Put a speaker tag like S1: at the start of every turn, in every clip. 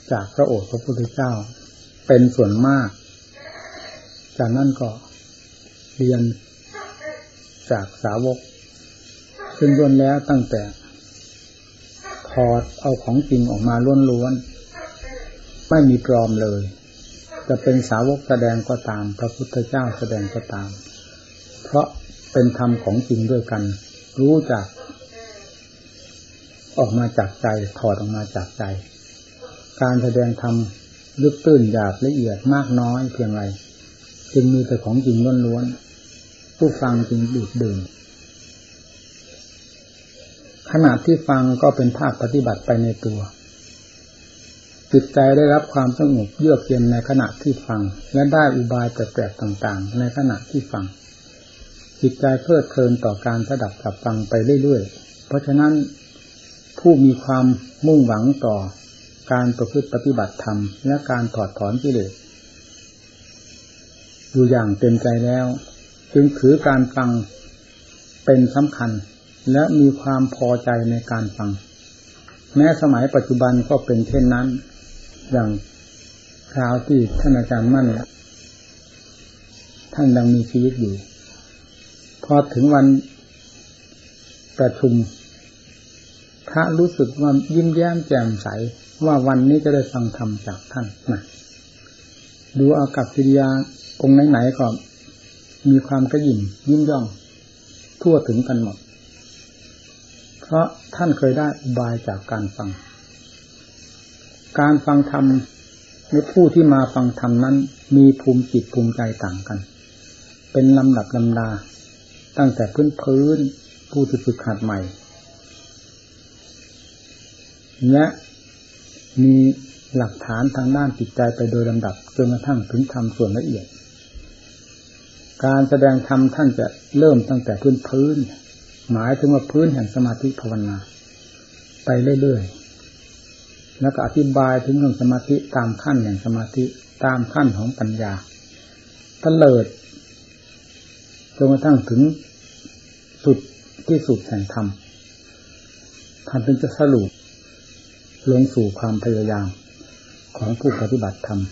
S1: จากพระโอษฐ์พระพุทธเจ้าเป็นส่วนมากจากนั้นก็เรียนจากสาวกซึ่งล้วนแล้วตั้งแต่ถอดเอาของจริงออกมาล้วนๆไม่มีปลอมเลยจะเป็นสาวกแสดงก็ตามพระพุทธเจ้าแสดงก็ตามเพราะเป็นธรรมของจริงด้วยกันรู้จักออกมาจากใจถอดออกมาจากใจการแสดงธรรมลึกตื้นหยาบละเอียดมากน้อยเพียงไรจึงมีแต่ของจริงล้วนๆผู้ฟังจึงดื่มขณะที่ฟังก็เป็นภาคปฏิบัติไปในตัวจิตใจได้รับความสงบเยือกเย็นในขณะที่ฟังและได้อุบายแปลกๆต่างๆในขณะที่ฟังจิตใจเพลิดเพลินต่อการสดับกับฟังไปเรื่อยๆเพราะฉะนั้นผู้มีความมุ่งหวังต่อการประพฤติปฏิบัติธรรมและการถอดถอนกิเลสอยู่อย่างเต็มใจแล้วจึงถือการฟังเป็นสำคัญและมีความพอใจในการฟังแม้สมัยปัจจุบันก็เป็นเช่นนั้นอย่างคราวที่ท่านอาจารย์มั่นท่านยังมีชีวิตอยู่พอถึงวันประชุมพระรู้สึกว่ายิ้มแย้มแจ่มใสว่าวันนี้จะได้ฟังธรรมจากท่านนะดูอากัปกิริยาองค์ไหนๆก็มีความกระหยิ่มยิ้มย่องทั่วถึงกันหมดเพราะท่านเคยได้อุบายจากการฟังธรรมในผู้ที่มาฟังธรรมนั้นมีภูมิจิตภูมิใจต่างกันเป็นลำดับลำดาตั้งแต่พื้นผู้ที่ฝึกหัดใหม่และมีหลักฐานทางด้านจิตใจไปโดยลำดับจนกระทั่งถึงธรรมส่วนละเอียดการแสดงธรรมท่านจะเริ่มตั้งแต่พื้นหมายถึงว่าพื้นแห่งสมาธิภาวนาไปเรื่อยๆแล้วก็อธิบายถึงเรื่องสมาธิตามขั้นแห่งสมาธิตามขั้นของปัญญาตะเลิดจนกระทั่งถึงสุดที่สุดแห่งธรรมท่านถึงจะสรุปลงสู่ความพยายามของผู้ปฏิบัติธรรม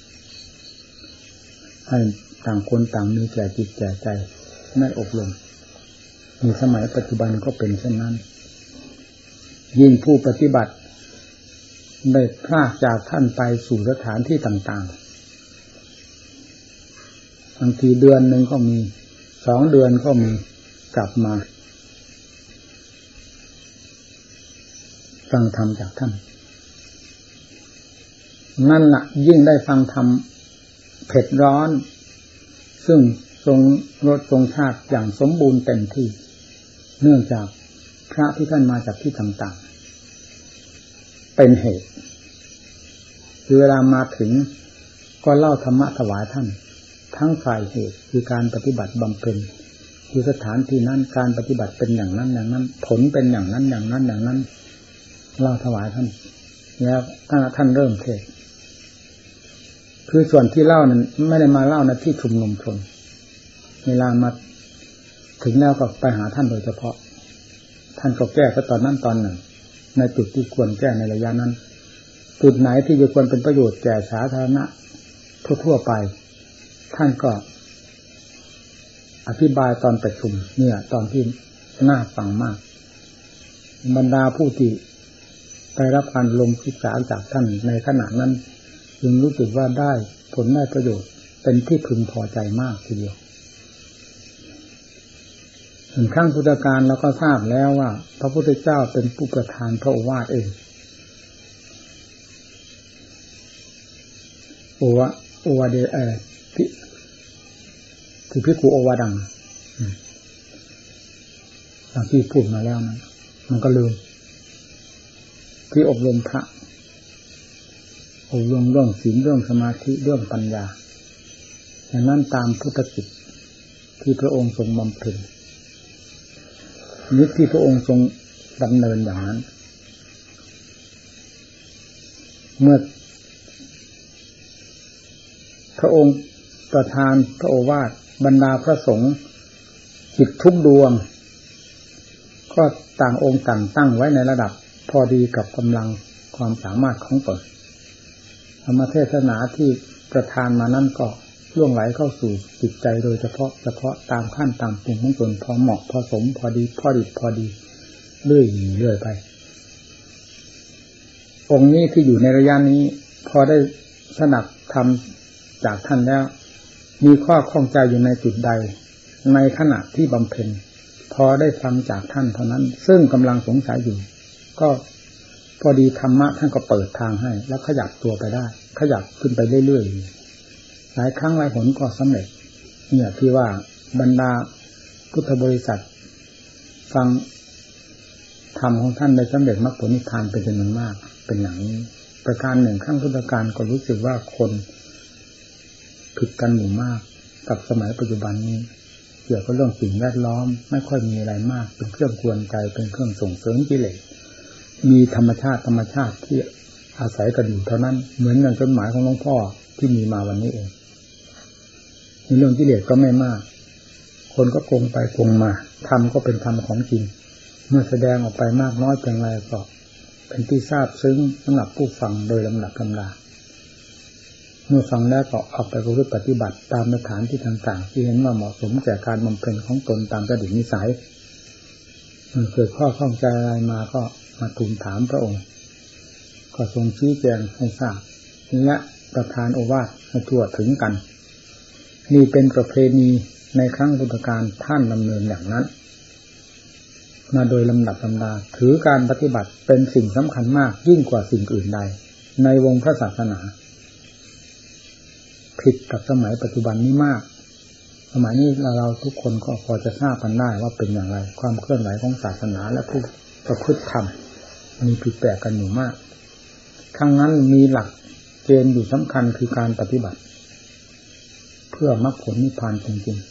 S1: ให้ต่างคนต่างมีแก่จิตแก่ใจไม่อบรมในสมัยปัจจุบันก็เป็นเช่นนั้นยิ่งผู้ปฏิบัติได้พลากจากท่านไปสู่สถานที่ต่างๆบางทีเดือนหนึ่งก็มี2 เดือนก็มีกลับมาฟังธรรมจากท่านนั่นล่ะยิ่งได้ฟังธรรมเผ็ดร้อนซึ่งทรงรสทรงชาติอย่างสมบูรณ์เต็มที่เนื่องจากพระที่ท่านมาจากที่ต่างๆเป็นเหตุเวลามาถึงก็เล่าธรรมะถวายท่านทั้งฝ่ายเหตุคือการปฏิบัติบำเพ็ญคือสถานที่นั้นการปฏิบัติเป็นอย่างนั้นอย่างนั้นผลเป็นอย่างนั้นอย่างนั้นอย่างนั้นเล่าถวายท่านแล้วท่านเริ่มเทศคือส่วนที่เล่านั้นไม่ได้มาเล่าในที่ชุมนุมชนเวลามาถึงแล้วก็ไปหาท่านโดยเฉพาะท่านก็แก้ก็ตอนนั้นตอนหนึ่งในจุดที่ควรแก้ในระยะนั้นจุดไหนที่จะควรเป็นประโยชน์แก่สาธารณะทั่วๆไปท่านก็อธิบายตอนประชุมเนี่ยตอนที่น่าฟังมากบรรดาผู้ที่ได้รับการลงศึกษาจากท่านในขณะนั้นจึงรู้สึกว่าได้ผลได้ประโยชน์เป็นที่พึงพอใจมากทีเดียวถึงครั้งพุทธกาลเราก็ทราบแล้วว่าพระพุทธเจ้าเป็นผู้ประทานพระโอวาทเองโอวาเดที่พิกุโอวาดังอย่างที่พูดมาแล้วนะมันก็ลืมที่อบรมพระอบรมเรื่องศีลเรื่องสมาธิเรื่องปัญญาอย่างนั้นตามพุทธกิจที่พระองค์ทรงบำเพ็ญนิจที่พระองค์ทรงดำเนินอย่างนั้นเมื่อพระองค์ประทานพระโอวาทบรรดาพระสงฆ์จิตทุกดวงก็ต่างองค์ต่างตั้งไว้ในระดับพอดีกับกำลังความสามารถของตนธรรมเทศนาที่ประทานมานั่นก็ล่วงไหลเข้าสู่จิตใจโดยเฉพาะตามขั้นตามปุ่มของตนพอเหมาะพอสมพอดีพอดีเรื่อยไปองค์นี้ที่อยู่ในระยะนี้พอได้สนับธรรมจากท่านแล้วมีข้อข้องใจอยู่ในจุดใดในขณะที่บำเพ็ญพอได้ฟังจากท่านเท่านั้นซึ่งกำลังสงสัยอยู่ก็พอดีธรรมะท่านก็เปิดทางให้แล้วขยับตัวไปได้ขยับขึ้นไปเรื่อยๆหลายครั้งหลายหนก็สำเร็จเนี่ยที่ว่าบรรดาพุทธบริษัทฟังธรรมของท่านได้สำเร็จมรรคผลนิพพานเป็นจำนวนมากเป็นอย่างนี้ประการหนึ่งขั้งพุทธกาลก็รู้สึกว่าคนผิดกันอยู่มากกับสมัยปัจจุบันนี้เกี่ยวกับเรื่องสิ่งแวดล้อมไม่ค่อยมีอะไรมากเป็นเครื่องกวนใจเป็นเครื่องส่งเสริมกิเลสมีธรรมชาติที่อาศัยกันอยู่เท่านั้นเหมือนอย่างจดหมายของหลวงพ่อที่มีมาวันนี้เองในเรื่องกิเลสก็ไม่มากคนก็โกงไปโกงมาธรรมก็เป็นธรรมของจริงเมื่อแสดงออกไปมากน้อยเพียงไรก็เป็นที่ทราบซึ้งสำหรับผู้ฟังโดยลำดับลำดาเมื่อฟังแล้วก็เอาไปประพฤติปฏิบัติตามสถานที่ต่างๆที่เห็นว่าเหมาะสมแก่การบำเพ็ญของตนตามจริตนิสัยเกิดข้อข้องใจอะไรมาก็มาทูลถามพระองค์ก็ทรงชี้แจงให้ทราบและประทานโอวาทให้ทั่วถึงกันนี่เป็นประเพณีในครั้งพุทธกาลท่านดำเนินอย่างนั้นมาโดยลำดับลำดาถือการปฏิบัติเป็นสิ่งสำคัญมากยิ่งกว่าสิ่งอื่นใดในวงพระศาสนาผิดกับสมัยปัจจุบันนี้มากสมัยนี้เราทุกคนก็พอจะทราบกันได้ว่าเป็นอย่างไรความเคลื่อนไหวของศาสนาและผู้ประพฤติธรรมมีผิดแปลกกันอยู่มากครั้งนั้นมีหลักเกณฑ์อยู่สำคัญคือการปฏิบัติเพื่อมรรคผลนิพพานจริง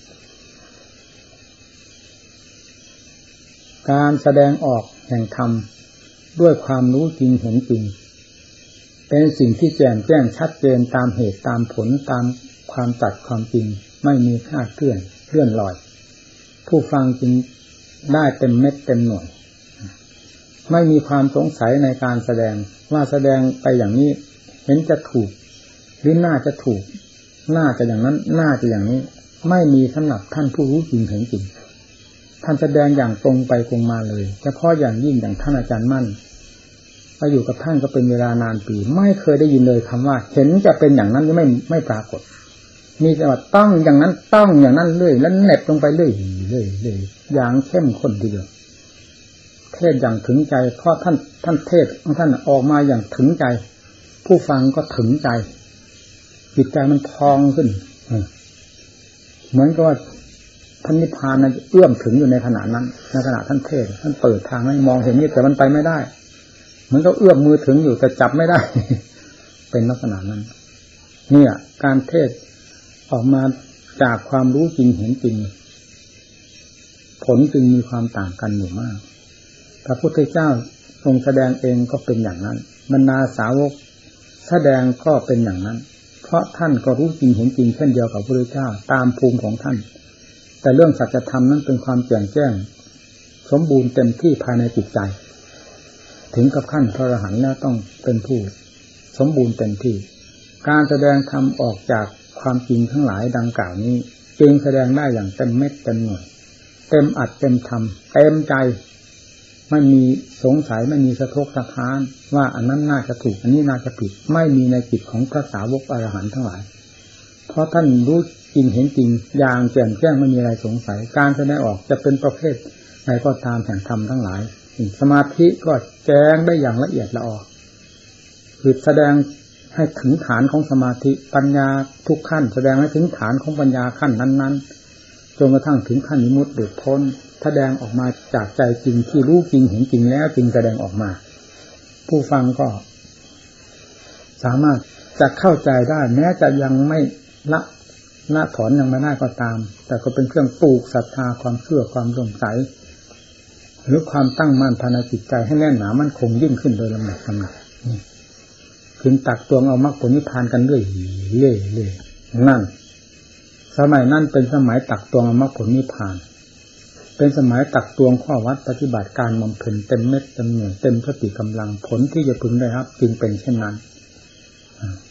S1: ๆการแสดงออกแห่งธรรมด้วยความรู้จริงเห็นจริงเป็นสิ่งที่แจ่มแจ้งชัดเจนตามเหตุตามผลตามความตัดความจริงไม่มีคลาดเคลื่อนลอยผู้ฟังจึงได้เต็มเม็ดเต็มหน่วยไม่มีความสงสัยในการแสดงว่าแสดงไปอย่างนี้เห็นจะถูกหรือน่าจะถูกน่าจะอย่างนั้นน่าจะอย่างนี้ไม่มีสำหรับท่านผู้รู้จริงเห็นจริงท่านแสดงอย่างตรงไปตรงมาเลยเฉพาะอย่างยิ่งอย่างท่านอาจารย์มั่นไปอยู่กับท่านก็เป็นเวลานานปีไม่เคยได้ยินเลยคำว่าเห็นจะเป็นอย่างนั้นไม่ปรากฏมีแต่ว่าต้องอย่างนั้นต้องอย่างนั้นเรื่อยแล้วเน็บลงไปเรื่อยอย่างเข้มข้นทีเดียวเทศอย่างถึงใจเพราะท่านเทศของท่านออกมาอย่างถึงใจผู้ฟังก็ถึงใจจิตใจมันพองขึ้นเหมือนกับว่าท่านนิพพานนั้นเอื้อมถึงอยู่ในขณะนั้นในขณะท่านเทศท่านเปิดทางให้มองเห็นนี่แต่มันไปไม่ได้เหมือนกับเอื้อมมือถึงอยู่แต่จับไม่ได้เป็นลักษณะนั้นเนี่ยการเทศออกมาจากความรู้จริงเห็นจริงผลจึงมีความต่างกันอยู่มากพระพุทธเจ้าทรงแสดงเองก็เป็นอย่างนั้นบรรดาสาวกแสดงก็เป็นอย่างนั้นเพราะท่านก็รู้จริงเห็นจริงเช่นเดียวกับพระพุทธเจ้าตามภูมิของท่านแต่เรื่องสัจธรรมนั้นเป็นความแจ่มแจ้งสมบูรณ์เต็มที่ภายในจิตใจถึงกับขั้นพระอรหันต์แล้วต้องเป็นผู้สมบูรณ์เต็มที่การแสดงธรรมออกจากความจริงทั้งหลายดังกล่าวนี้จึงแสดงได้อย่างเต็มเม็ดเต็มหน่วยเต็มอัดเต็มทำเต็มใจไม่มีสงสัยไม่มีสะทกสะท้านว่าอันนั้นน่าจะถูกอันนี้น่าจะผิดไม่มีในจิตของพระสาวกอรหันต์ทั้งหลายเพราะท่านรู้จริงเห็นจริงอย่างแจ่มแจ้งไม่มีอะไรสงสัยการแสดงออกจะเป็นประเภทใดก็ตามแห่งธรรมทั้งหลายสมาธิก็แจ้งได้อย่างละเอียดละออคือแสดงให้ถึงฐานของสมาธิปัญญาทุกขั้นแสดงให้ถึงฐานของปัญญาขั้นนั้นๆจนกระทั่งถึงขั้นนิมุตติหลุดพ้นแสดงออกมาจากใจจริงที่รู้จริงเห็นจริงแล้วจึงแสดงออกมาผู้ฟังก็สามารถจะเข้าใจได้แม้จะยังไม่ละถอนยังไม่ได้ก็ตามแต่ก็เป็นเครื่องปลูกศรัทธาความเชื่อความสงสัยหรือความตั้งมั่นภายในจิตใจให้แน่นหนามั่นคงยิ่งขึ้นโดยลำดับนี่ถึงตักตวงเอามรรคผลนิพพานกันเรื่อยๆนั่นสมัยนั้นเป็นสมัยตักตวงเอามรรคผลนิพพานเป็นสมัยตักตวงข้อวัดปฏิบัติการบำเพ็ญเต็มเม็ดเต็มหน่วยเต็มสติกำลังผลที่จะพึงได้รับจึงเป็นเช่นนั้น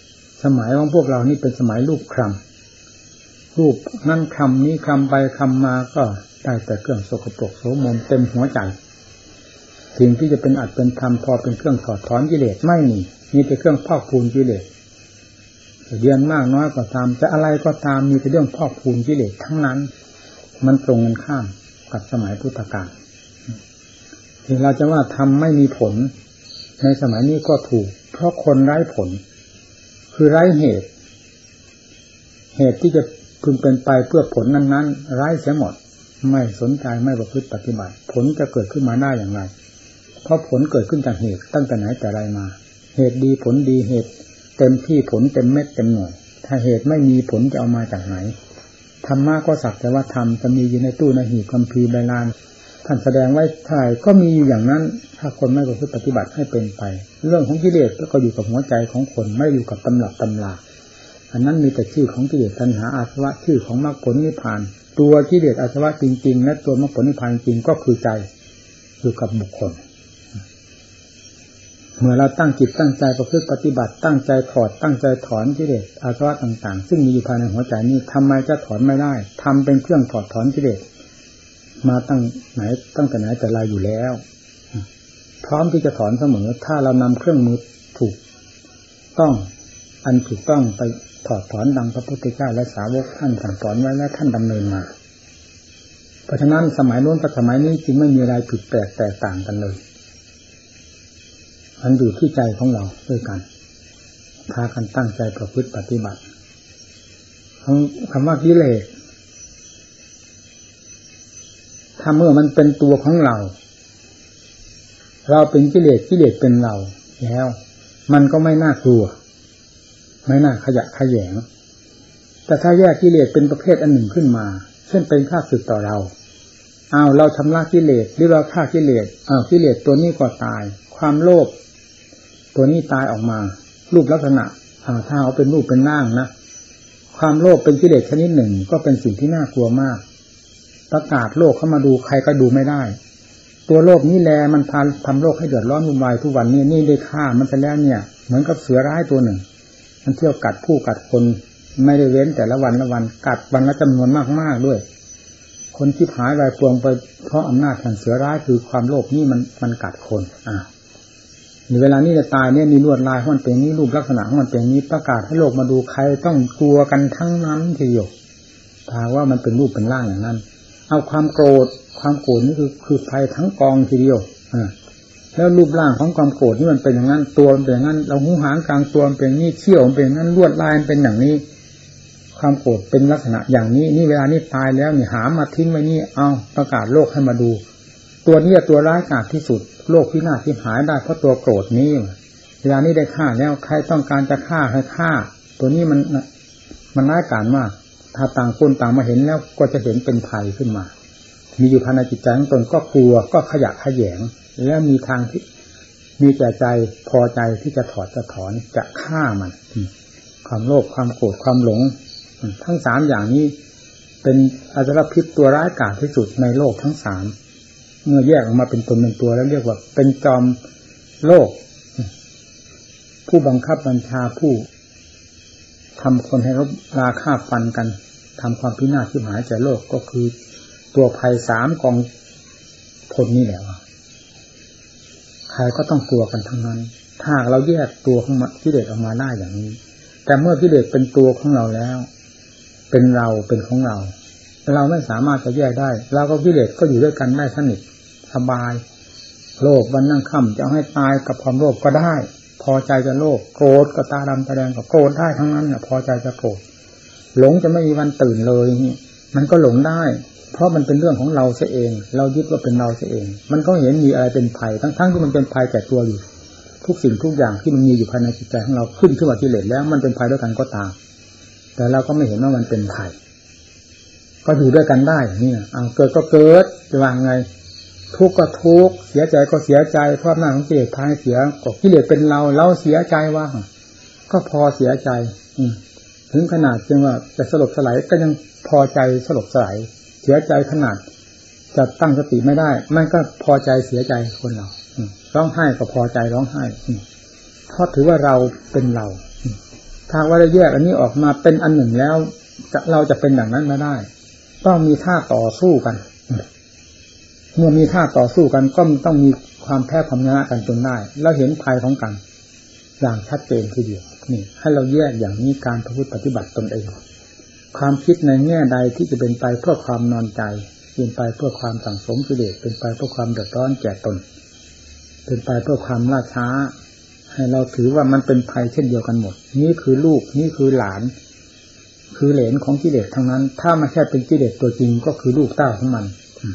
S1: สมัยของพวกเรานี่เป็นสมัยรูปคำรูปนั่นคำนี้คำไปคำมาก็ได้แต่เครื่องสกปรกโสมมเต็มหัวใจสิ่งที่จะเป็นอัตเป็นธรรมพอเป็นเครื่องถอดถอนกิเลสไม่มีแต่เครื่องพอกพูนกิเลสเรียนมากน้อยก็ตามจะอะไรก็ตามมีแต่เรื่องพอกพูนกิเลสทั้งนั้นมันตรงกันข้ามกับสมัยพุทธกาลถึงเราจะว่าทำไม่มีผลในสมัยนี้ก็ถูกเพราะคนไร้ผลคือไร้เหตุที่จะพึงเป็นไปเพื่อผลนั้นๆไร้เสียหมดไม่สนใจไม่ประพฤติปฏิบัติผลจะเกิดขึ้นมาได้อย่างไรเพราะผลเกิดขึ้นจากเหตุตั้งแต่ไหนแต่ไรมาเหตุดีผลดีเหตุเต็มที่ผลเต็มเม็ดเต็มหน่วยถ้าเหตุไม่มีผลจะเอามาจากไหนธรรมะก็สักแต่ว่าธรรมจะมีอยู่ในตู้ในหีบคัมภีร์ใบลานท่านแสดงไว้ถ่ายก็มีอยู่อย่างนั้นถ้าคนไม่ประพฤติปฏิบัติให้เป็นไปเรื่องของกิเลสก็อยู่กับหัวใจของคนไม่อยู่กับตำรับตำราอันนั้นมีแต่ชื่อของกิเลสตัณหาอาสวะชื่อของมรรคผลนิพพานตัวกิเลสอาสวะจริงๆและตัวมรรคผลนิพพานจริงก็คือใจอยู่กับบุคคลเมื่อเราตั้งจิตตั้งใจประพฤติปฏิบัติตั้งใจถอดตั้งใจถอนกิเลสอาสวะต่างๆซึ่งมีอยู่ภายในหัวใจนี้ทำไมจะถอนไม่ได้ทำเป็นเครื่องถอดถอนกิเลสมาตั้งแต่ไหนแต่ไรอยู่แล้วพร้อมที่จะถอนเสมอถ้าเรานำเครื่องมือถูกต้องอันถูกต้องไปถอดถอนดังพระพุทธเจ้าและสาวกท่านสั่งสอนไว้และท่านดำเนินมาเพราะฉะนั้นสมัยโน้นกับสมัยนี้จึงไม่มีอะไรผิดแปลกแตกต่างกันเลยมันอยู่ที่ใจของเราด้วยกันพากันตั้งใจประพฤติปฏิบัติคำว่ากิเลสถ้าเมื่อมันเป็นตัวของเราเป็นกิเลสกิเลสเป็นเราแล้วมันก็ไม่น่ากลัวไม่น่าขยะแขยงแต่ถ้าแยกกิเลสเป็นประเภทอันหนึ่งขึ้นมาเช่นเป็นข้าศึกต่อเราเราชำระกิเลสหรือเราฆ่ากิเลสกิเลสตัวนี้ก็ตายความโลภตัวนี้ตายออกมารูปลักษณะถ้าเอาเป็นรูปเป็นร่างนะความโลภเป็นกิเลสชนิดหนึ่งก็เป็นสิ่งที่น่ากลัวมากประกาศโลกเข้ามาดูใครก็ดูไม่ได้ตัวโลภนี้แลมันทำโลกให้เดือดร้อนวุ่นวายทุกวันนี้นี่ได้ฆ่ามันไปแล้วเนี่ยเหมือนกับเสือร้ายตัวหนึ่งมันเที่ยวกัดผู้กัดคนไม่ได้เว้นแต่ละวันกัดวันละจำนวนมากๆด้วยคนที่หายวายปวงไปเพราะอำนาจแห่งเสือร้ายคือความโลภนี่มันกัดคนเวลานี้จะตายเนี่ยมีลวดลายของมันเป็นนี้รูปลักษณะของมันเป็นนี้ประกาศให้โลกมาดูใครต้องกลัวกันทั้งนั้นทีเดียวถ้าว่ามันเป็นรูปเป็นร่างอย่างนั้นเอาความโกรธนี่คือภัยทั้งกองทีเดียวแล้วรูปร่างของความโกรธนี่มันเป็นอย่างนั้นตัวมันเป็นอย่างนั้นเราหูหางกลางตัวมันเป็นนี่เขี้ยวมันเป็นอย่างนั้นลวดลายมันเป็นอย่างนี้ความโกรธเป็นลักษณะอย่างนี้นี่เวลานี้ตายแล้วนี่หามาทิ้งไว้นี่เอาประกาศโลกให้มาดูตัวนี้ตัวร้ายกาจที่สุดโลกพินาศที่หายได้เพราะตัวโกรธนี้เวลานี้ได้ฆ่าแล้วใครต้องการจะฆ่าให้ฆ่าตัวนี้มันร้ายกาจมากถ้าต่างคนต่างมาเห็นแล้วก็จะเห็นเป็นภัยขึ้นมามีอยู่ภายในจิตใจของตนก็กลัวก็ขยะแขยงและมีทางที่มีแต่ใจพอใจที่จะถอดจะถอนจะฆ่ามันความโลภความโกรธความหลงทั้งสามอย่างนี้เป็นอสรพิษตัวร้ายกาจที่สุดในโลกทั้งสามเมื่อแยกออกมาเป็นตนเป็นตัวแล้วเรียกว่าเป็นจอมโลกผู้บังคับบัญชาผู้ทำคนให้รบราฆ่าฟันกันทำความพินาศชิบหายใจโลกก็คือตัวภัยสามกองพลนี่แหละใครก็ต้องกลัวกันทั้งนั้นถ้าเราแยกตัวของกิเลสออกมาได้อย่างนี้แต่เมื่อกิเลสเป็นตัวของเราแล้วเป็นเราเป็นของเราไม่สามารถจะแยกได้เราก็กิเลสก็อยู่ด้วยกันได้สนิทสบายโลภวันนั่งค่ำจะให้ตายกับความโลภก็ได้พอใจจะโลภโกรธก็ตาดำตาแดงก็โกรธได้ทั้งนั้นพอใจจะโกรธหลงจะไม่มีวันตื่นเลยนี่มันก็หลงได้เพราะมันเป็นเรื่องของเราเสียเองเรายึดว่าเป็นเราเสียเองมันก็เห็นมีอะไรเป็นภัยทั้งที่มันเป็นภัยแก่ตัวอยู่ทุกสิ่งทุกอย่างที่มันมีอยู่ภายในจิตใจของเราขึ้นมากิเลสแล้วมันเป็นภัยด้วยกันก็ตามแต่เราก็ไม่เห็นว่ามันเป็นภัยก็อยู่ด้วยกันได้นี่เกิดก็เกิดจะวางไงทุกข์ก็ทุกข์เสียใจก็เสียใจเพราะหน้าของกิเลสพาให้เสียก็กิเลสเป็นเราเสียใจว่าก็พอเสียใจถึงขนาดจึงว่าจะสลบสลายก็ยังพอใจสลบสลายเสียใจขนาดจะตั้งสติไม่ได้มันก็พอใจเสียใจคนเราร้องไห้ก็พอใจร้องไห้เพราะถือว่าเราเป็นเราถ้าว่าเราแยกอันนี้ออกมาเป็นอันหนึ่งแล้วเราจะเป็นอย่างนั้นไม่ได้ต้องมีท่าต่อสู้กันเมื่อมีท่าต่อสู้กันก็ต้องมีความแพ้ความชนะกันจนได้แล้วเห็นภัยของกันอย่างชัดเจนทีเดียวนี่ให้เราแยกอย่างนี้การประพฤติปฏิบัติตนเองความคิดในแง่ใดที่จะเป็นไปเพื่อความนอนใจเป็นไปเพื่อความสั่งสมกิเลสเป็นไปเพื่อความเดือดร้อนแก่ตนเป็นไปเพื่อความล่าช้าให้เราถือว่ามันเป็นภัยเช่นเดียวกันหมดนี่คือลูกนี่คือหลานคือเหลนของกิเลสทั้งนั้นถ้ามันแค่เป็นกิเลสตัวจริงก็คือลูกเต้าของมัน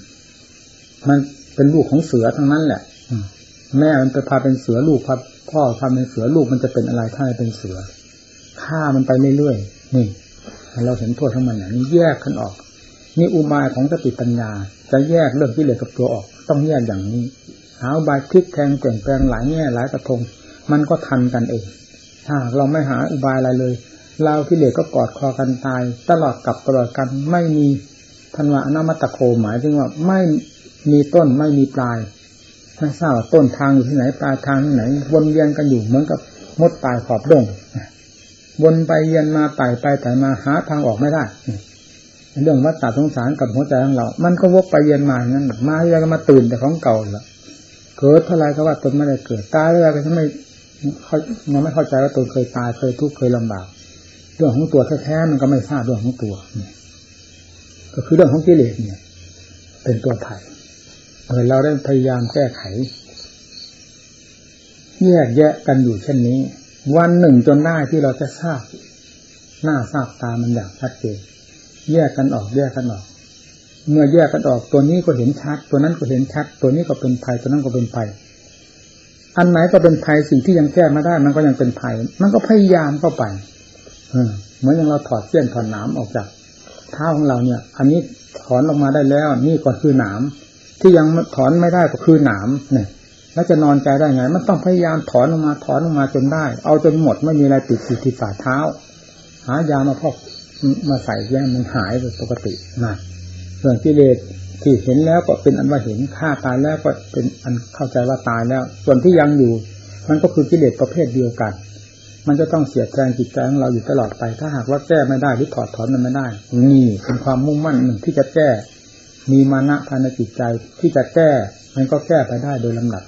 S1: เป็นลูกของเสือทั้งนั้นแหละแม่มันไปพาเป็นเสือลูกพ่อพาเป็นเสือลูกมันจะเป็นอะไรถ้าเป็นเสือฆ่ามันไปเรื่อยๆนี่เราเห็นโทษของมันอย่างนี้แยกกันออกนี่อุบายของสติปัญญาจะแยกเรื่องกิเลสกับตัวออกต้องแยกอย่างนี้หาอุบายพลิกแทงเปลี่ยนแปลงหลายแง่หลายกระทงมันก็ทันกันเองถ้าเราไม่หาอุบายอะไรเลยเรากิเลสก็กอดคอกันตายตลอดกับตลอดกันไม่มีทันวะอนามัตตโคหมายถึงว่าไม่มีต้นไม่มีปลายไม่ทราบว่าต้นทางอยู่ที่ไหนปลายทางที่ไหนวนเวียนกันอยู่เหมือนกับมดตายขอบดงวนไปเวียนมาไต่ไปไต่มาหาทางออกไม่ได้เรื่องวัฏฏะสงสารกับหัวใจของเรามันก็วกไปเวียนมาอย่างนั้นมาเวียนก็มาตื่นแต่ของเก่าละเกิดเท่าไรก็ว่าตนไม่ได้เกิดตายเท่าไรก็ยังไม่เข้าใจว่าตนเคยตายเคยทุกข์เคยลำบากเรื่องของตัวแท้ๆมันก็ไม่ทราบเรื่องของตัวก็คือเรื่องของกิเลสเนี่ยเป็นตัวไถ่เราได้พยายามแก้ไขแยกแยะกันอยู่เช่นนี้วันหนึ่งจนได้ที่เราจะทราบหน้าทราบตามันอย่างชัดเจนแยกกันออกเมื่อแยกกันออกตัวนี้ก็เห็นชัดตัวนั้นก็เห็นชัดตัวนี้ก็เป็นภัยตัวนั้นก็เป็นภัยอันไหนก็เป็นภัยสิ่งที่ยังแก้ไม่ได้มันก็ยังเป็นภัยมันก็พยายามเข้าไปเหมือนอย่างเราถอดเสี้ยนถอดหนามออกจากเท้าของเราเนี่ยอันนี้ถอนออกมาได้แล้วนี่ก็คือหนามที่ยังถอนไม่ได้ก็คือหนามเนี่ยแล้วจะนอนใจได้ไงมันต้องพยายามถอนออกมาจนได้เอาจนหมดไม่มีอะไรติดอยู่ที่ฝ่าเท้าหายามาพอกมาใส่แย่มันหายไปปกตินะส่วนกิเลสที่เห็นแล้วก็เป็นอันว่าเห็นฆ่าตายแล้วก็เป็นอันเข้าใจว่าตายแล้วส่วนที่ยังอยู่มันก็คือกิเลสประเภทเดียวกันมันจะต้องเสียดแทงจิตใจของเราอยู่ตลอดไปถ้าหากว่าแก้ไม่ได้หรือถอดถอนมันไม่ได้นี่เป็นความมุ่งมั่นหนึ่งที่จะแก้มีมานะภายในจิตใจที่จะแก้มันก็แก้ไปได้โดยลำดับ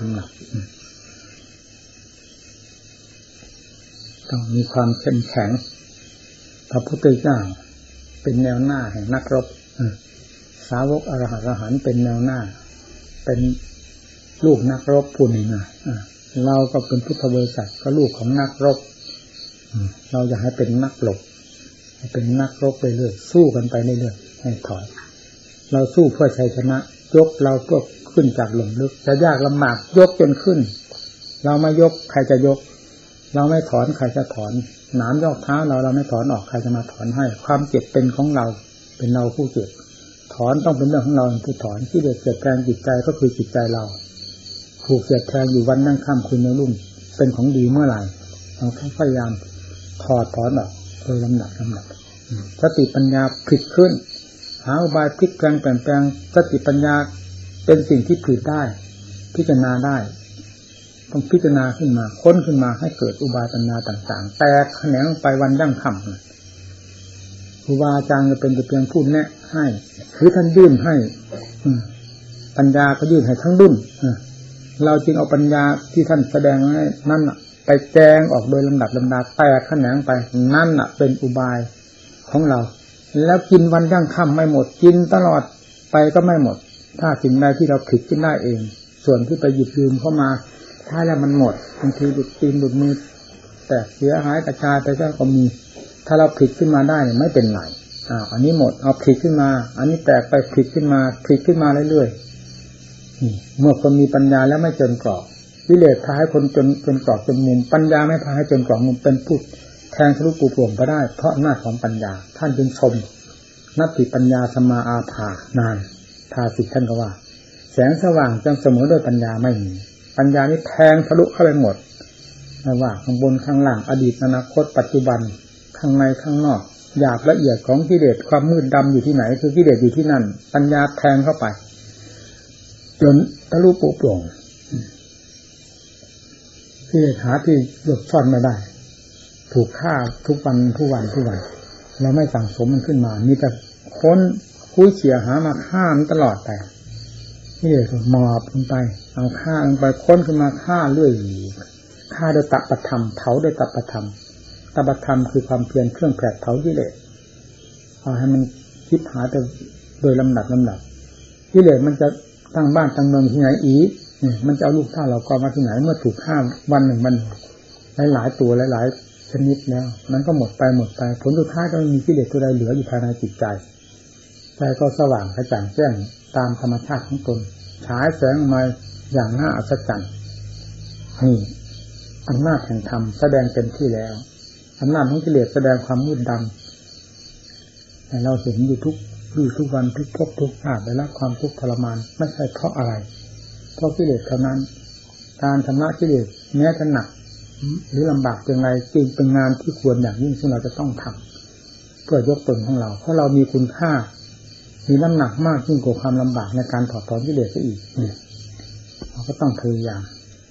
S1: ต้องมีความเข้มแข็งพระพุทธเจ้าเป็นแนวหน้าแห่งนักรบสาวกอรหันต์เป็นแนวหน้าเป็นลูกนักรบผู้หนึ่งเราก็เป็นพุทธบริษัทก็ลูกของนักรบเราอยากให้เป็นนักรบให้เป็นนักรบไปเรื่อยสู้กันไปเรื่อยๆให้ถอยเราสู้เพื่อชัยชนะยกเราเพื่อขึ้นจากหลุมลึกจะยากลำบากยกจนขึ้นเราไม่ยกใครจะยกเราไม่ถอนใครจะถอนหนามยอกเท้าเราไม่ถอนออกใครจะมาถอนให้ความเจ็บเป็นของเราเป็นเราผู้เจ็บถอนต้องเป็นเรื่องของเราผู้ถอนที่เดือดเจ็บแทงจิตใจก็คือจิตใจเราถูกเจ็บแทงอยู่วันนั่งค่ำคืนในรุ่งเป็นของดีเมื่อไหร่เราพยายามถอดถอนออกโดยลำดับสติปัญญาผลิตขึ้นหาอุบายพลิกแปลงเปลี่ยนแปลงสติปัญญาเป็นสิ่งที่ผลิตได้พิจารณาได้ต้องพิจารณาขึ้นมาค้นขึ้นมาให้เกิดอุบายปัญญาต่างๆแตกแขนงไปวันยั่งค่ำครูบาอาจารย์จะเป็นแต่เพียงพูดแนะให้คือท่านยื่นให้ปัญญาก็ยื่นให้ทั้งดุนเราจึงเอาปัญญาที่ท่านแสดงให้นั่นไปแจงออกโดยลำดับแตกแขนงไปนั่นเป็นอุบายของเราแล้วกินวันยั่งค่ำไม่หมดกินตลอดไปก็ไม่หมดถ้าสิ่งใดที่เราผลิตขึ้นได้เองส่วนที่ไปหยิบยืมเข้ามาถ้าแล้วมันหมดบางทีหลุดตีนหลุดมือแตกเสียหายกระจายไปก็มีถ้าเราผลิตขึ้นมาได้ไม่เป็นไรอันนี้หมดเอาผลิตขึ้นมาอันนี้แตกไปผลิตขึ้นมาเรื่อยๆเมื่อคนมีปัญญาแล้วไม่จนกรอบวิเลศพาให้คนจนกรอบจนมุมปัญญาไม่พาให้จนกรอบมุมเป็นผู้แทงทะลุปูโปร่งไปได้เพราะอำนาจของปัญญาท่านจึงชมนัตถิปัญญาสมาอาภานานภาสิท่านก็ว่าแสงสว่างจังเสมอด้วยปัญญาไม่มีปัญญานี้แทงทะลุเข้าไปหมดไม่ว่าข้างบนข้างล่างอดีตอนาคตปัจจุบันข้างในข้างนอกหยาบละเอียดของกิเลสความมืดดำอยู่ที่ไหนคือกิเลสอยู่ที่นั่นปัญญาแทงเข้าไปจนทะลุปูโปร่งกิเลสหาที่หลบซ่อนไม่ได้ถูกฆ่าทุกวันเราไม่สั่งสมมันขึ้นมามีแต่ค้นคุ้ยเขี่ยหามาฆ่ามันตลอดแต่นี่เลยหมอบลงไปเอาฆ่าลงไปค้นขึ้นมาฆ่าเรื่อยฆ่าโดยตปธรรมเผาโดยตปธรรมตปธรรมคือความเพียรเครื่องแผดเผากิเลสเอาให้มันคิดหาแต่โดยลำดับกิเลสมันจะตั้งบ้านตั้งเมืองที่ไหนอีกมันจะเอาลูกท่าเราก็มาที่ไหนเมื่อถูกฆ่าวันหนึ่งมันหลายตัวหลายชนิดแล้วมันก็หมดไปผลสุดท้ายก็ไม่มีกิเลสตัวใดเหลืออยู่ภายในจิตใจก็สว่างกระจ่างแจ้งตามธรรมชาติของตนฉายแสงมาอย่างน่าอัศจรรย์นี่อำนาจแห่งธรรมแสดงเต็มที่แล้วอำนาจของกิเลสแสดงความมืดดำแต่เราเห็นอยู่ทุกวันทุกภพทุกชาติได้รับความทุกข์ทรมานไม่ใช่เพราะอะไรเพราะกิเลสเท่านั้นการชำระกิเลสแม้จะหนักหรือลำบากอย่างไรจึงเป็นงานที่ควรอย่างยิ่งที่เราจะต้องทำเพื่อยกตนของเราเพราะเรามีคุณค่ามีน้ำหนักมากยิ่งกว่าความลำบากในการถอดถอนกิเลสซะอีกเราก็ต้องพยายาม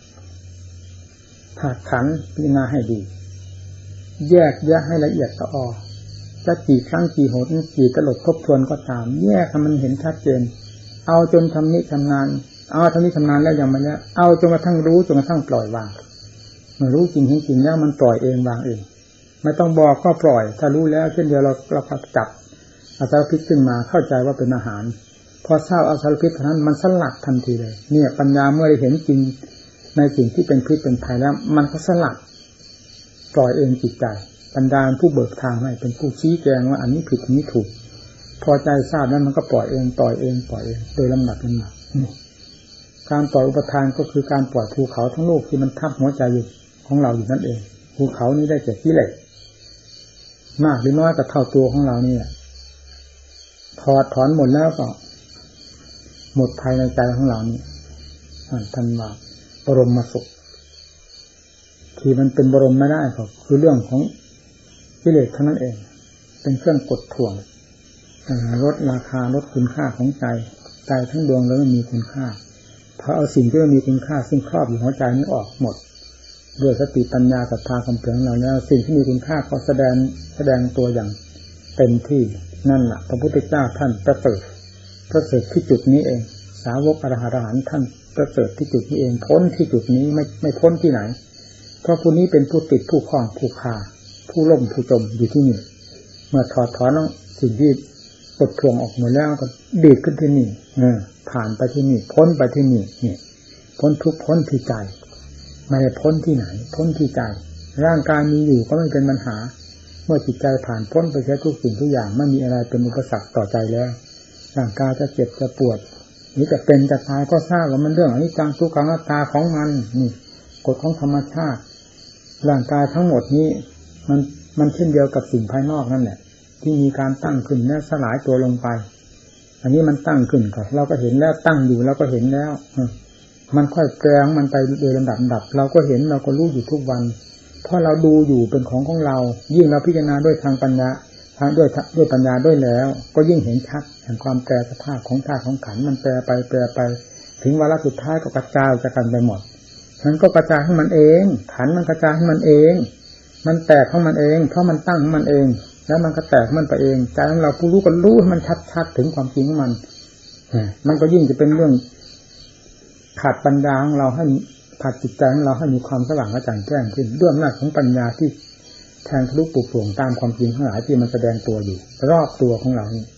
S1: ถากขันพิจารณาให้ดีแยกแยะให้ละเอียดละออจะกี่ครั้งกี่หนกี่ตลบทบทวนก็ตามแยกให้มันเห็นชัดเจนเอาจนทำนิชำนาญแล้วยังไม่แล้วเอาจนกระทั่งรู้จนกระทั่งปล่อยวางเมื่อรู้จริงเห็นจริงแล้วมันปล่อยเองวางเองไม่ต้องบอกก็ปล่อยถ้ารู้แล้วเช่นเดียวเราจับอาสารพิษขึ้นมาเข้าใจว่าเป็นอาหารพอทราบอาสารพิษเท่านั้นมันสลัดทันทีเลยเนี่ยปัญญาเมื่อได้เห็นจริงในสิ่งที่เป็นพิษเป็นภัยแล้วมันก็สลัดปล่อยเองจิตใจปัญญาผู้เบิกทางให้เป็นผู้ชี้แจงว่าอันนี้ผิดอันนี้ถูกพอใจทราบแล้วมันก็ปล่อยเองโดยลำดับการปล่อยอุปทานก็คือการปล่อยภูเขาทั้งโลกที่มันทับหัวใจอยู่ของเราอยู่นั่นเองภูเขานี้ได้แก่กิเลสมากหรือน้อยก็เท่าตัวของเรานี่แหละถอดถอนหมดแล้วก็หมดภายในใจของเรานี่ท่านว่าบรมสุขที่มันเป็นบรมไม่ได้ก็คือเรื่องของกิเลสเท่านั้นเองเป็นเครื่องกดท่วงลดราคาลดคุณค่าของใจทั้งดวงแล้วไม่มีคุณค่าเพราะเอาสิ่งที่ไม่มีคุณค่าซึ่งครอบอยู่หัวใจนี้ออกหมดด้วยสติปัญญาศรัทธาความเพียรของเราแล้วสิ่งที่มีคุณค่าก็แสดงตัวอย่างเต็มที่นั่นแหละพระพุทธเจ้าท่านประเสริฐที่จุดนี้เองสาวกอรหันต์ท่านประเสริฐที่จุดนี้เองพ้นที่จุดนี้ไม่พ้นที่ไหนเพราะผู้นี้เป็นผู้ติดผู้คล้องผู้คาผู้ล่มผู้จมอยู่ที่นี่เมื่อถอดถอนสิ่งที่กดทวงออกหมดแล้วก็ดีดขึ้นที่นี่ผ่านไปที่นี่พ้นไปที่นี่นี่พ้นทุกข์พ้นที่ใจไม่ได้พ้นที่ไหนพ้นที่ใจร่างกายมีอยู่ก็ไม่เป็นปัญหาเมื่อจิตใจผ่านพ้นไปแค่ทุกสิ่งทุกอย่างไม่มีอะไรเป็นอุปสรรคต่อใจแล้วร่างกายจะเจ็บจะปวดนี่จะเป็นจะตายก็ทราบว่ามันเรื่องอนิจจังทุกขังอนัตตาของมันนี่กฎของธรรมชาติร่างกายทั้งหมดนี้มันเช่นเดียวกับสิ่งภายนอกนั่นแหละที่มีการตั้งขึ้นและสลายตัวลงไปอันนี้มันตั้งขึ้นก่อนเราก็เห็นแล้วตั้งอยู่เราก็เห็นแล้วมันค่อยแปลงมันไปโดยลำดับเราก็เห็นเราก็รู้อยู่ทุกวันเพราะเราดูอยู่เป็นของเรายิ่งเราพิจารณาด้วยทางปัญญาด้วยปัญญาด้วยแล้วก็ยิ่งเห็นชัดแห่งความแปรสภาพของธาตุของขันธ์มันแปรไปถึงวาระสุดท้ายก็กระจายจากกันไปหมดมันก็กระจายของมันเองขันธ์มันกระจายของมันเองมันแตกของมันเองเพราะมันตั้งของมันเองแล้วมันก็แตกมันไปเองใจของเราผู้รู้ก็รู้ให้มันชัดถึงความจริงของมันก็ยิ่งจะเป็นเรื่องขาดปัญญาของเราให้ขาดจิตใจของเราให้มีความสว่างกระจ่างแจ้งขึ้นด้วยอำนาจของปัญญาที่แทงทะลุปลุกปลงตามความจริงทั้งหลายที่มันแสดงตัวอยู่รอบตัวของเรานี่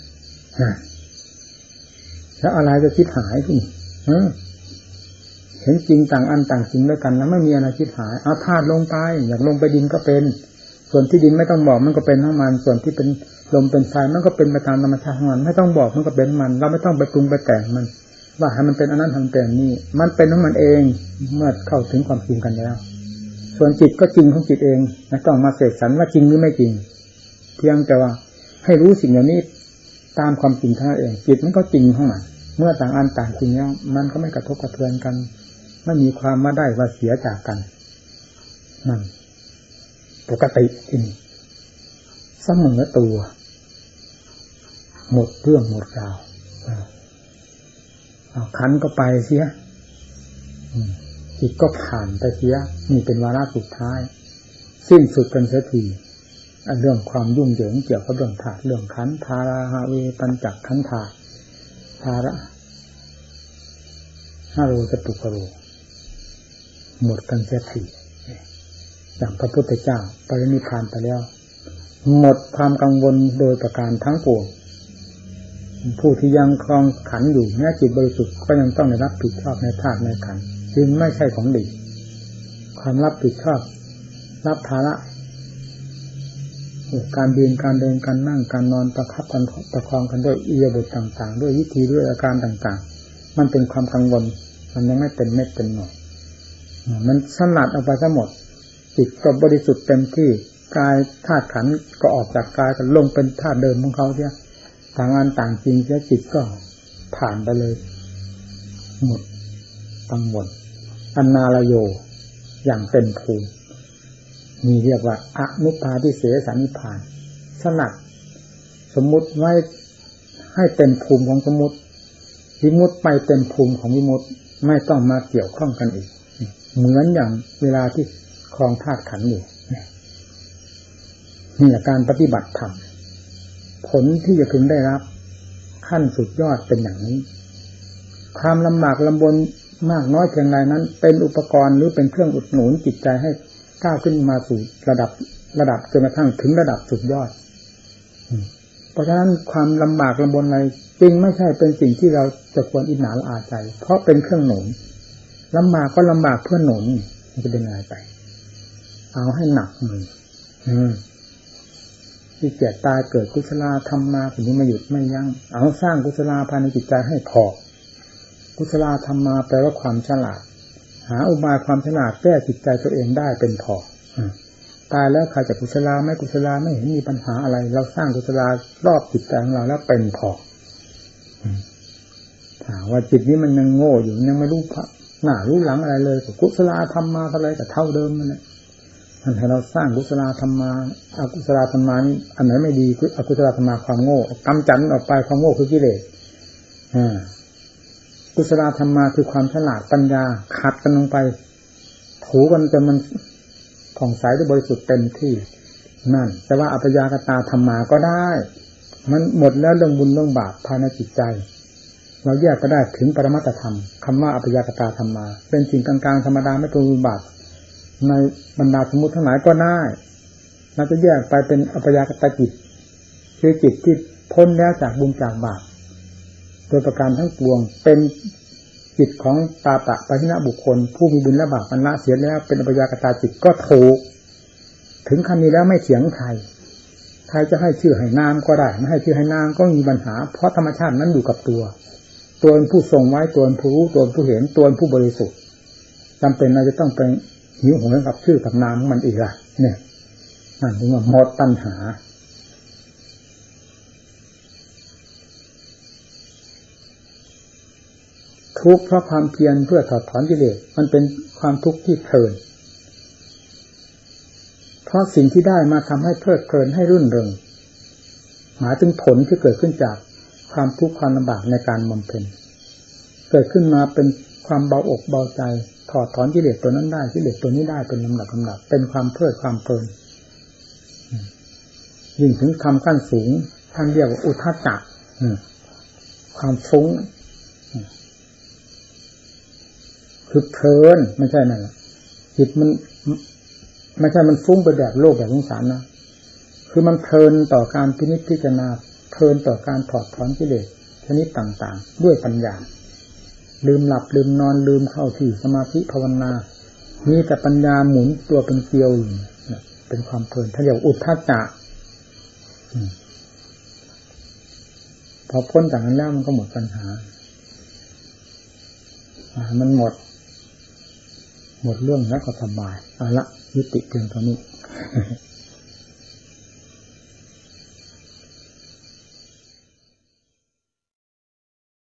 S1: แล้วอะไรจะคิดหายที่เห็นจริงต่างอันต่างจริงด้วยกันแล้วไม่มีอะไรคิดหายเอาธาตุลงไปอยากลงไปดินก็เป็นส่วนที่ดินไม่ต้องบอกมันก็เป็นของมันส่วนที่เป็นลมเป็นไฟมันก็เป็นไปตามธรรมชาติของมันไม่ต้องบอกมันก็เป็นมันเราไม่ต้องไปปรุงไปแต่งมันว่าให้มันเป็นอันนั้นทำแต่นี้มันเป็นของมันเองเมื่อเข้าถึงความจริงกันแล้วส่วนจิตก็จริงของจิตเองไม่ต้องมาเสกสรรว่าจริงหรือไม่จริงเพียงแต่ว่าให้รู้สิ่งเหล่านี้ตามความจริงเท่านั้นเองจิตมันก็จริงของมันเมื่อต่างอันต่างจริงแล้วมันก็ไม่กระทบกระเทือนกันไม่มีความมาได้ว่าเสียจากกันนั่นปกติจริงเสมอตัวหมดเรื่องหมดราวขันก็ไปเสียจิตก็ผ่านไปเสียนี่เป็นวาระสุดท้ายสิ้นสุดกันเสียทีเรื่องความยุ่งเหยิงเกี่ยวกับเรื่องธาตุเรื่องขันธ์ธาราหะเวปัญจขันธาธาระหะโรจตุกโรหมดกันเสียทีอย่างพระพุทธเจ้าปรินิพพานไปแล้วหมดความกังวลโดยประการทั้งปวงผู้ที่ยังครองขันธ์อยู่แม้จิตบริสุทธิ์ก็ยังต้องได้รับผิดชอบในธาตุในขันธ์จึงไม่ใช่ของดีความรับผิดชอบรับภาระการยืนการเดินการนั่งการนอนประคับประคองกันด้วยอิริยาบถต่างๆด้วยวิธีด้วยอาการต่างๆมันเป็นความกังวลมันยังไม่เป็นเม็ดเป็นหน่วยมันสนัดออกไปทั้งหมดจิตก็บริสุทธิ์เต็มที่กายธาตุขันธ์ก็ออกจากกายก็ลงเป็นธาตุเดิมของเขาเสียต่างอันต่างจริงเสียจิตก็ผ่านไปเลยหมดกังวลอันนาลโยอย่างเต็มภูมินี่เรียกว่าอนุปาทิเสสนิพพานสนัดสมมุติไว้ให้เต็มภูมิของสมมุติวิมุตติไปเต็มภูมิของวิมุตติไม่ต้องมาเกี่ยวข้องกันอีกเหมือนอย่างเวลาที่ครองธาตุขันธ์อยู่นี่แหละการปฏิบัติธรรมผลที่จะพึงได้รับขั้นสุดยอดเป็นอย่างนี้ความลำบากลำบนมากน้อยเพียงไรนั้นเป็นอุปกรณ์หรือเป็นเครื่องอุดหนุนจิตใจให้ก้าวขึ้นมาสู่ระดับจนกระทั่งถึงระดับสุดยอดเพราะฉะนั้นความลำบากลำบนอะไรจริงไม่ใช่เป็นสิ่งที่เราจะควรอิจฉาละอาใจเพราะเป็นเครื่องหนุนลำบากก็ลำบากเพื่อหนุนมันจะเป็นอะไรไปเอาให้หนักมือที่เกียรตายเกิดกุศลธรรมมาถึงนี้ไม่หยุดไม่ยั้งเอาสร้างกุศลภายในจิตใจให้พอกุศลธรรมมาแปลว่าความฉลาดหาอุบายความฉลาดแก้จิตใจตัวเองได้เป็นพอตายแล้วใครจะกุศลไม่กุศลไม่เห็นมีปัญหาอะไรเราสร้างกุศลรอบจิตใจของเราแล้วเป็นพอถ้าว่าจิตนี้มันยังโง่อยู่ยังไม่รู้หน้ารู้หลังอะไรเลยกุศลธรรมมาอะไรแต่เท่าเดิมนั่นแหละถ้าเราสร้างกุศลธรรมมาอกุศลธรรมานี่อันไหนไม่ดีคืออกุศลธรรมาความโง่กำจัดออกไปความโง่คือกิเลสกุศลธรรมาคือความฉลาดปัญญาขัดกันลงไปถูกันจนมันผ่องใสด้วยบริสุทธิ์เต็มที่นั่นแต่ว่าอัปยากตาธรรมาก็ได้มันหมดแล้วเรื่องบุญเรื่องบาปภายในจิตใจเราแยกก็ได้ถึงปรมัตถธรรมคำว่าอัปยากตาธรรมาเป็นสิ่งกลางๆธรรมดาไม่เป็นบุญบาปในบรรดาสมมุติทั้งหลายก็ได้เราจะแยกไปเป็นอัปยากตจิตคือจิตที่พ้นแล้วจากบุญจากบาปโดยประการทั้งปวงเป็นจิตของตาตะปะหินะบุคคลผู้มีบุญและบาปมันละเสียแล้วเป็นอัปยากตาจิตก็ถูกถึงคำนี้แล้วไม่เถียงใครจะให้ชื่อให้นามก็ได้ไม่ให้ชื่อให้นามก็มีปัญหาเพราะธรรมชาตินั้นอยู่กับตัวเป็นผู้ทรงไว้ตัวเป็นผู้รู้ตัวเป็นผู้เห็นตัวเป็นผู้บริสุทธิ์จำเป็นเราจะต้องไปหิวโหยกับชื่อกับนามของมันอีกล่ะเนี่ยนั่นถึงว่าหมดปัญหาทุกข์เพราะความเพียรเพื่อถอดถอนกิเลสมันเป็นความทุกข์ที่เพลินเพราะสิ่งที่ได้มาทำให้เพลิดเพลินให้รื่นเริงหมายถึงผลที่เกิดขึ้นจากความทุกข์ความลำบากในการบำเพ็ญเกิดขึ้นมาเป็นความเบาอกเบาใจถอดถอนกิเลสตัวนั้นได้กิเลสตัวนี้ได้เป็นลำดับเป็นความเพลิดความเพลินยิ่งถึงคำขั้นสูงท่านเรียกว่าอุทธัจจะความฟุ้งคือเพลินไม่ใช่นั่นแหละจิตมันไม่ใช่มันฟุ้งไปแบบโลกแบบสงสารนะคือมันเพลินต่อการพินิจพิจารณาเพลินต่อการถอดถอนกิเลสชนิดต่างๆด้วยปัญญาลืมหลับลืมนอนลืมเข้าที่สมาธิภาวนามีแต่ปัญญาหมุนตัวเป็นเกลียวอยู่เป็นความเพลินถ้าเรียกอุทธัจจะพอพ้นจากนั้นแล้วมันก็หมดปัญหามันหมดเรื่องแล้วก็สบายเอาละยุติเพียงเท่านี้